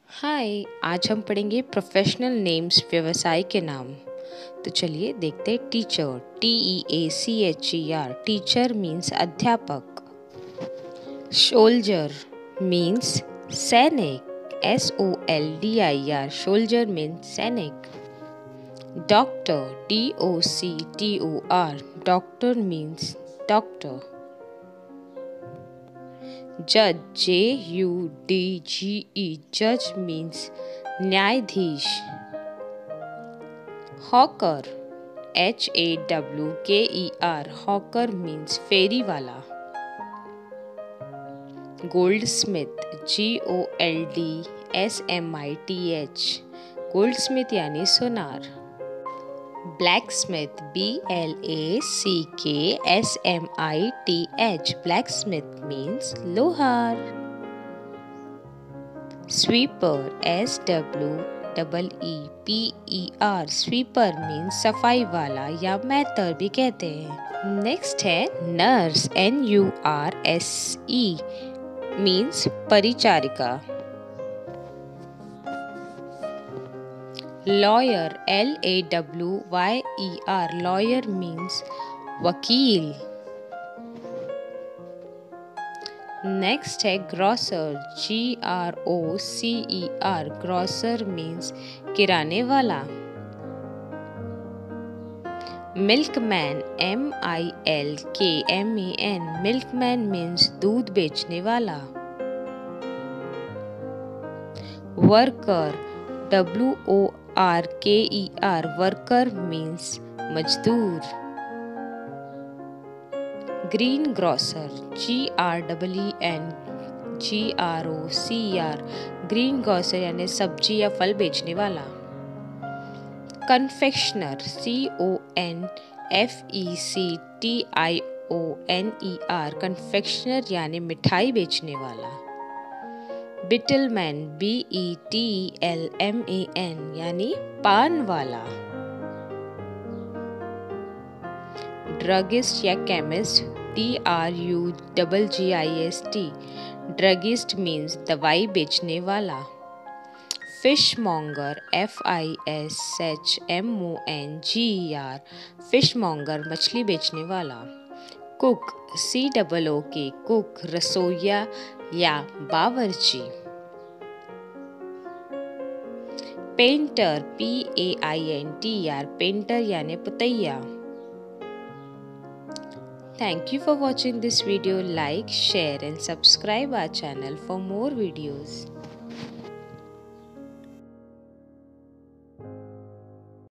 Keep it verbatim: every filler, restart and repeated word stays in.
हाय, आज हम पढ़ेंगे प्रोफेशनल नेम्स, व्यवसाय के नाम। तो चलिए देखते हैं। टीचर, टी ई ए C H E R, teacher means अध्यापक। शोल्जर मीन्स सैनिक, S O L D I R, soldier means सैनिक। Doctor, D O C T O R, doctor means doctor. जज, जे यू डी जी ई, जज means न्यायाधीश। Hawker, H A W K E R, hawker means फेरी वाला। Goldsmith, G O L D S M I T H, goldsmith यानी सुनार। Blacksmith, B L A C K S M I T H, blacksmith means लोहार। Sweeper, S W double E P E R, sweeper means सफाई वाला या मैटर भी कहते हैं। नेक्स्ट है nurse, N U R S E means परिचारिका। Lawyer, L A W Y E R, lawyer means वकील। नेक्स्ट है grocer, G R O C E R, grocer means किराने वाला। Milkman, M I L K M E N, milkman means दूध बेचने वाला। Worker, W O R K E R, worker means मजदूर। Greengrocer, G R double E N G R O C R, greengrocer यानी सब्जी या फल बेचने वाला। Confectioner, C O N F E C T I O N E R, confectioner यानी मिठाई बेचने वाला। Betelman, B E T L M A N यानी पान वाला। ड्रगिस्ट या chemist, T R U double G I S T, druggist means दवाई बेचने वाला। Fishmonger, F I S H M O N G E R, fishmonger मछली बेचने वाला। कुक, सी डबल ओ के, कुक रसोइया या बावर्ची। Painter, P A I N T R, painter यानी पुतैया। Thank you for watching this video. Like, share and subscribe our channel for more videos.